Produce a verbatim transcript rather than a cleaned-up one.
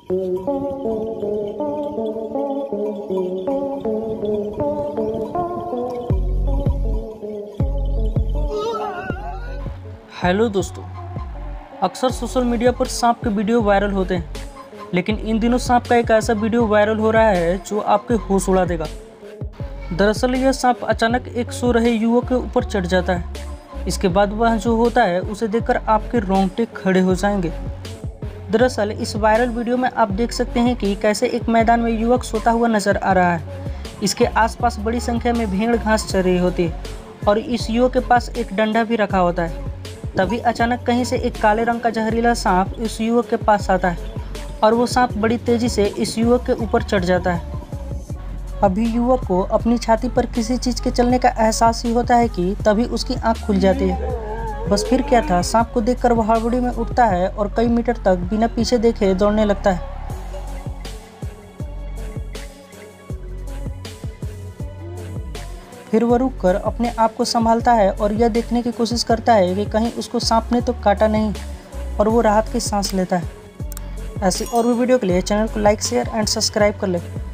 Hello दोस्तों, अक्सर social media पर सांप के वीडियो वायरल होते हैं, लेकिन इन दिनों सांप का एक ऐसा वीडियो वायरल हो रहा है जो आपके होश उड़ा देगा। दरअसल यह सांप अचानक एक सो रहे युवक के ऊपर चढ़ जाता है। इसके बाद वह जो होता है उसे देखकर आपके रोंगटे खड़े हो जाएंगे। दरअसल इस वायरल वीडियो में आप देख सकते हैं कि कैसे एक मैदान में युवक सोता हुआ नजर आ रहा है। इसके आसपास बड़ी संख्या में भेड़ घास चर रही होती है और इस युवक के पास एक डंडा भी रखा होता है। तभी अचानक कहीं से एक काले रंग का जहरीला सांप इस युवक के पास आता है और वो सांप बड़ी तेजी से इस युवक के ऊपर चढ़ जाता है। अभी युवक को अपनी छाती पर किसी चीज़ के चलने का एहसास ही होता है कि तभी उसकी आंख खुल जाती है। बस फिर क्या था, सांप को देखकर वह हड़बड़ी में उठता है और कई मीटर तक बिना पीछे देखे दौड़ने लगता है। फिर वह रुककर अपने आप को संभालता है और यह देखने की कोशिश करता है कि कहीं उसको सांप ने तो काटा नहीं, और वो राहत की सांस लेता है। ऐसी और भी वीडियो के लिए चैनल को लाइक, शेयर एंड सब्सक्राइब कर ले।